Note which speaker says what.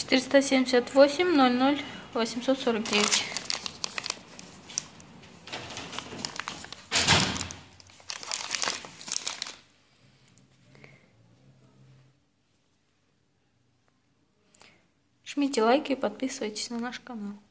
Speaker 1: 478 00 849. Жмите лайки и подписывайтесь на наш канал.